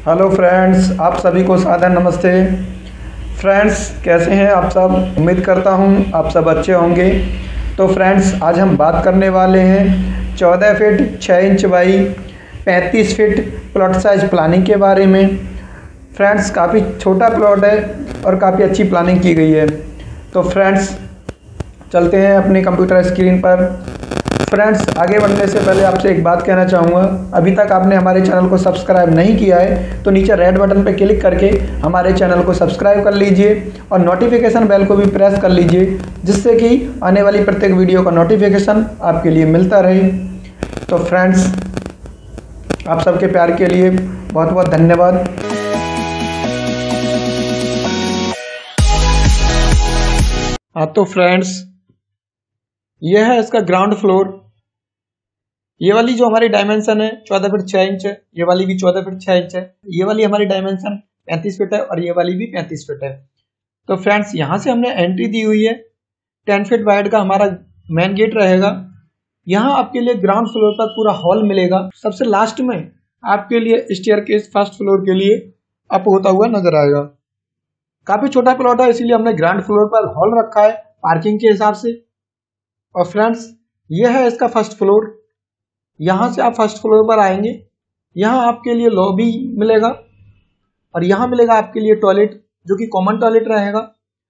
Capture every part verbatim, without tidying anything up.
Hello friends, आप सभी को सादर नमस्ते। फ्रेंड्स, कैसे हैं आप सब? उम्मीद करता हूं आप सब अच्छे होंगे। तो फ्रेंड्स, आज हम बात करने वाले हैं चौदह फीट छः इंच बाई पैंतीस फीट प्लॉट साइज प्लानिंग के बारे में। फ्रेंड्स, काफ़ी छोटा प्लॉट है और काफ़ी अच्छी प्लानिंग की गई है। तो फ्रेंड्स, चलते हैं अपने कंप्यूटर स्क्रीन पर। फ्रेंड्स, आगे बढ़ने से पहले आपसे एक बात कहना चाहूँगा, अभी तक आपने हमारे चैनल को सब्सक्राइब नहीं किया है तो नीचे रेड बटन पर क्लिक करके हमारे चैनल को सब्सक्राइब कर लीजिए और नोटिफिकेशन बेल को भी प्रेस कर लीजिए, जिससे कि आने वाली प्रत्येक वीडियो का नोटिफिकेशन आपके लिए मिलता रहे। तो फ्रेंड्स, आप सबके प्यार के लिए बहुत बहुत धन्यवाद। हाँ तो फ्रेंड्स, यह है इसका ग्राउंड फ्लोर। ये वाली जो हमारी डायमेंशन है चौदह फीट छः इंच है, ये वाली भी चौदह फीट छः इंच है, ये वाली हमारी डायमेंशन पैंतीस फीट है और ये वाली भी पैंतीस फीट है। तो फ्रेंड्स, यहाँ से हमने एंट्री दी हुई है। टेन फीट वाइड का हमारा मेन गेट रहेगा। यहाँ आपके लिए ग्राउंड फ्लोर पर पूरा हॉल मिलेगा। सबसे लास्ट में आपके लिए स्टेयरकेस फर्स्ट फ्लोर के लिए अप होता हुआ नजर आएगा। काफी छोटा प्लॉट है, इसीलिए हमने ग्राउंड फ्लोर पर हॉल रखा है पार्किंग के हिसाब से। और फ्रेंड्स, यह है इसका फर्स्ट फ्लोर। यहाँ से आप फर्स्ट फ्लोर पर आएंगे, यहाँ आपके लिए लॉबी मिलेगा और यहाँ मिलेगा आपके लिए टॉयलेट, जो कि कॉमन टॉयलेट रहेगा।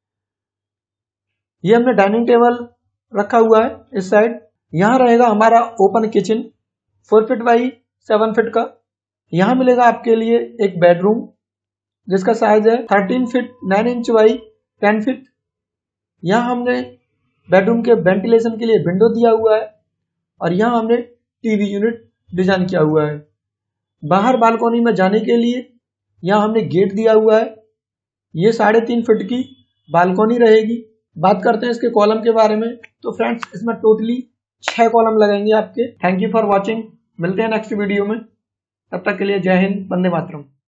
ये हमने डाइनिंग टेबल रखा हुआ है इस साइड। यहाँ रहेगा हमारा open kitchen four feet by seven feet का। यहाँ मिलेगा आपके लिए एक बेडरूम जिसका साइज है thirteen feet nine inch by ten feet. यहाँ हमने बेडरूम के वेंटिलेशन के लिए विंडो दिया हुआ है और यहाँ हमने टीवी यूनिट डिजाइन किया हुआ है। बाहर बालकनी में जाने के लिए यहाँ हमने गेट दिया हुआ है। ये साढ़े तीन फीट की बालकनी रहेगी। बात करते हैं इसके कॉलम के बारे में। तो फ्रेंड्स, इसमें टोटली छह कॉलम लगेंगे आपके। Thank you for watching. मिलते हैं नेक्स्ट वीडियो में। तब तक के लिए जय हिंद, वंदे मातरम।